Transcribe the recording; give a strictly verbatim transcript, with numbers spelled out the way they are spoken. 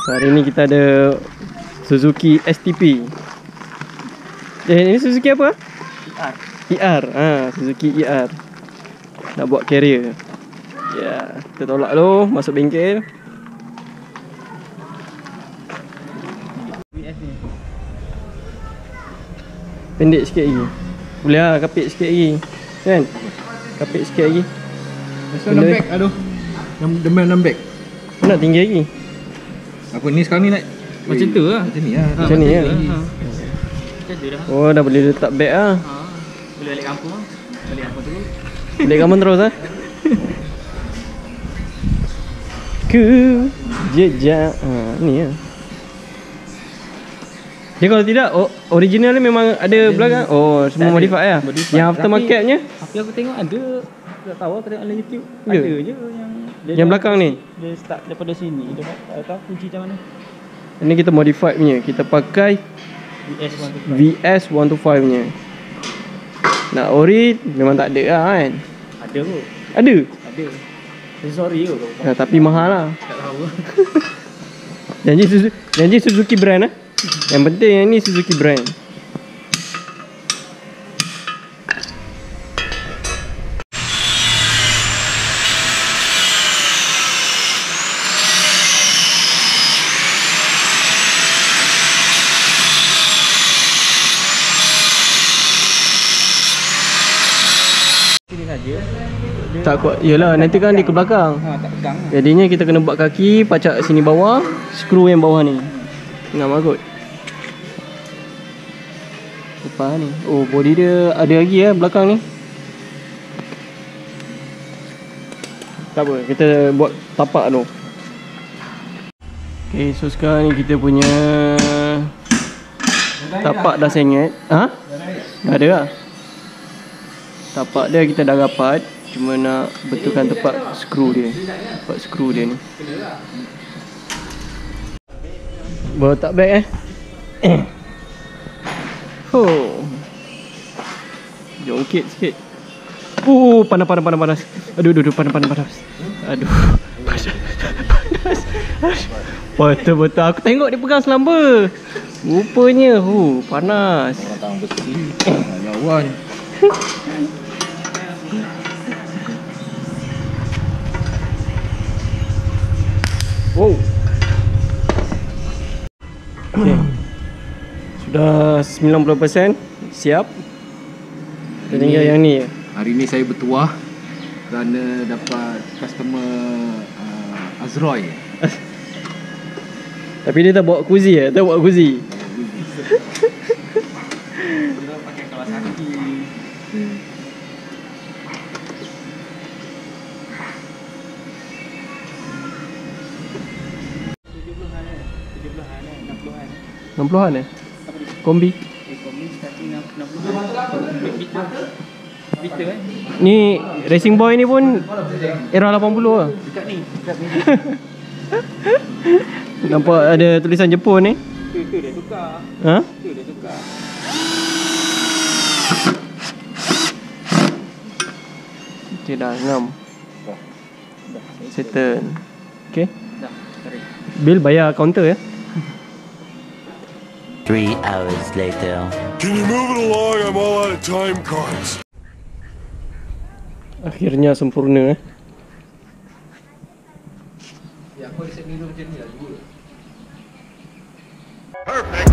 So hari ni kita ada Suzuki S T P. Eh ini Suzuki apa? E R. E R. Ha, Suzuki E R. Nak buat carrier. Ya, yeah. Kita tolak dulu, masuk bengkel. Pendek sikit lagi. Boleh lah, kapit sikit lagi. Kan? Kapit sikit lagi. Masa enam beg, aduh. Demand enam beg. Nak tinggi lagi. Apa ni sekarang ni nak macam tu lah. Macam ni lah. Ha, macam ni lah. Ha. Macam tu dah. Oh, dah boleh letak beg lah. Ha. Boleh balik kampung lah. Balik kampung dulu. Balik kampung terus lah. Ku jejak. Ha, ni lah. Dia kalau tidak, oh, original ni memang ada belakang. Oh, semua modify lah. Modify. Yang aftermarket punya? Tapi aku tengok ada. Tak tahu aku tengok dalam YouTube. Ya? Ada je yang yang belakang ni. Dia start daripada sini. Dia tak tahu kunci macam mana. Ini kita modify punya. Kita pakai V S seratus dua puluh lima punya. Nak ori memang tak ada lah kan. Ada kot. Ada? Ada. Sorry kot. Nah, tapi mahal lah. Tak tahu. Janji Suzuki, janji Suzuki brand lah. Yang penting yang ni Suzuki brand. Sini saja. Tak kuat. Yalah, nanti kan dia ke belakang. Ha, tak pegang lah. Jadinya kita kena buat kaki, pacak sini bawah, skru yang bawah ni. Tengah magut. Lepas ni. Oh, body dia ada lagi ya belakang ni. Tak apa, kita buat tapak tu. Okay, so sekarang ni kita punya tapak dah sengit. Ha? Dah ada lah. Tapak dia kita dah rapat. Cuma nak betulkan tempat skru dia. Tempat skru dia ni. Bawa tak beg eh. Oh. Jongkit sikit. Uh, panas panas panas panas. Aduh aduh, aduh panas panas panas. Aduh. Panas. Panas. Betul-betul aku tengok dia pegang selamba. Rupanya hu, panas. Orang tangan bersih. Lawan. Wow. Okay. Sudah sembilan puluh peratus siap. Kita tinggal yang ni. Hari ni saya bertuah kerana dapat customer uh, Azroy. Tapi dia tak bawa kuzi eh, tak bawa kuzi. Benda pakai Kawasaki. enam puluhan eh? Kombi. Eh, kombi starting enam puluh. Bitter. Bitter eh. Ni Racing Boy ni pun era lapan puluh lah. Dekat ni, dekat ni. Nampak ada tulisan Jepun ni. Tu tu dia tukar. Ha? Tu dia tukar. Okay dah, enam. Settle. Okay. Dah, tarik. Bil bayar counter ya. Three hours later. Can you move it along? I'm all out of time cards. Akhirnya sempurna eh. Ya, aku ada set minum macam ni lah. Perfect.